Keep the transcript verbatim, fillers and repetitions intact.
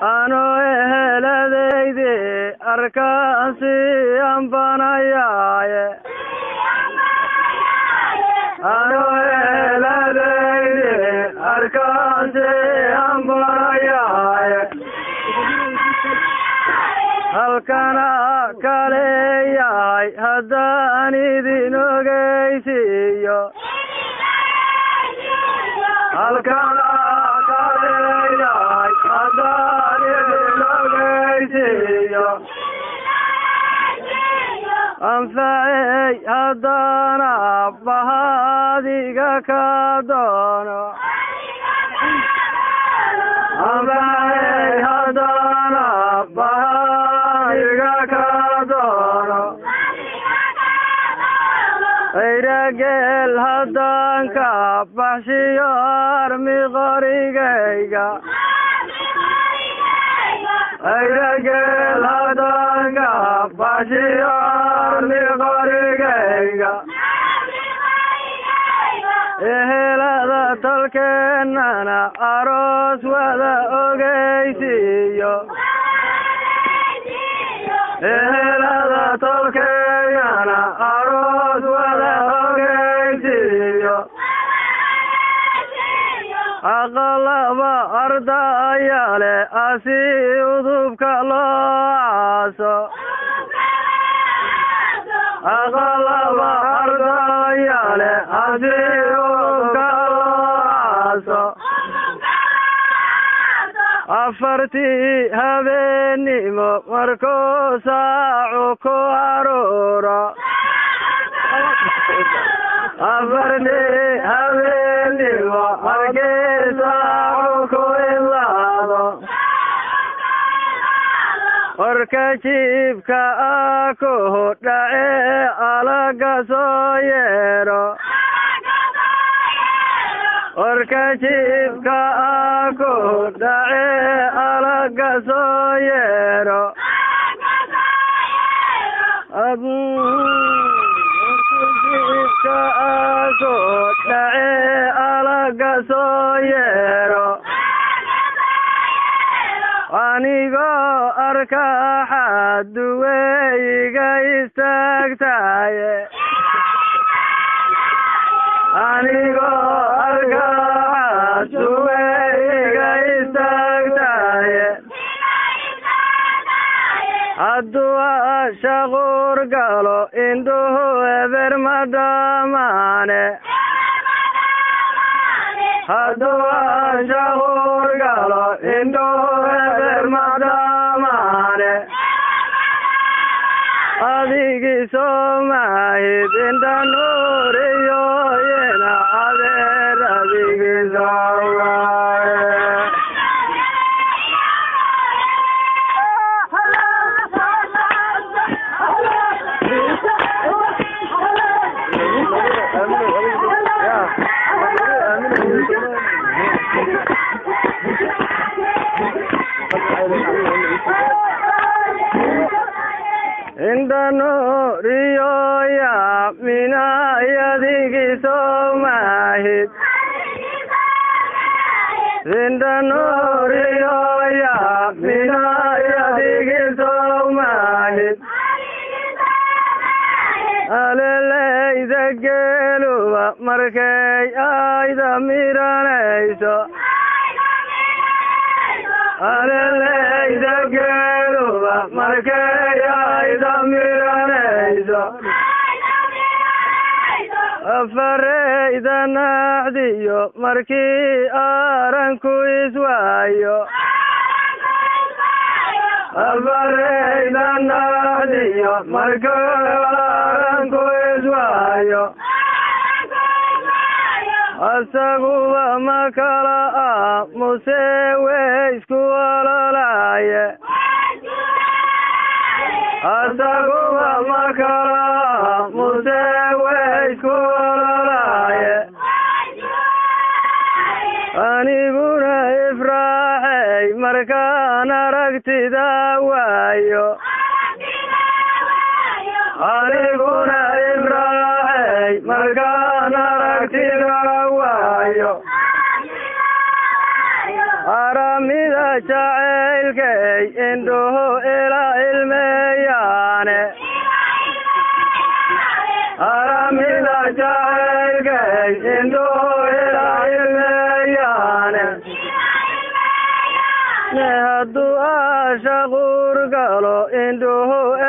ano eheladayde arkaasi ambanayaaye ano eheladayde arkaasi ambanayaaye halkana kaleeyahay haddaan idin ogeysiiyo halkana kaleeyahay haddaan idin ogeysiiyo anfacey haddana bahadiga ka doono anfacey haddana bahadiga ka doono ayrageel haddaan ka baxshiyo armi qorigayga ayrageel haddaan ka baxshiyo armi qorigayga ehelada tolkeennana aroos wada ogeysiiyo ehelada tolkeennana aroos wada ogeysiiyo aqalaba ardayale asi udubka loo aaso aqalaba ardayale asi udubka loo aaso afartii habeenimo markuu saacu ku aruuro afartii habeenimo markii saacu ku ilaado qorka jiibka ah ku dhace alaga soo yeedho qorka jiibka ah ku dhace alaga soo yeedho jiibka ah ku dhace alaga soo yeedho anigoo arka xaduweyga istaagtaye anigoo arka xaduweyga istaagtaye hadduu ashaquur galo indhuhu eber ma dhamaane hadduu ashaquur galo indhuhu eber ma dhamaane adigii soomahid indha nuuriyo yena adeer adigii soomaaye indha nuuriyo yaamina adigii soomahid indha nuuriyo yaamina adigii soomahid aleleyda geeluba markay ayda miranayso aleleyda geeluba markay ayda miranayso afareyda naxdiyo markii aranku iswaayo afareyda naxdiyo markii aranku iswaayo asaguba ma kala aamuse weysku ololaaye asaguba ma kala aamuse weysku ololaaye aniguna ifraaxey markaan aragtida waayo aniguna ifraaxey markaan aragtida waayo aramida jacaylkay indhuhu ila ilmeeyaane aramida jacaylkay indhuhu ila ilmeeyaane ne hadduu aashaquur galo indhuhu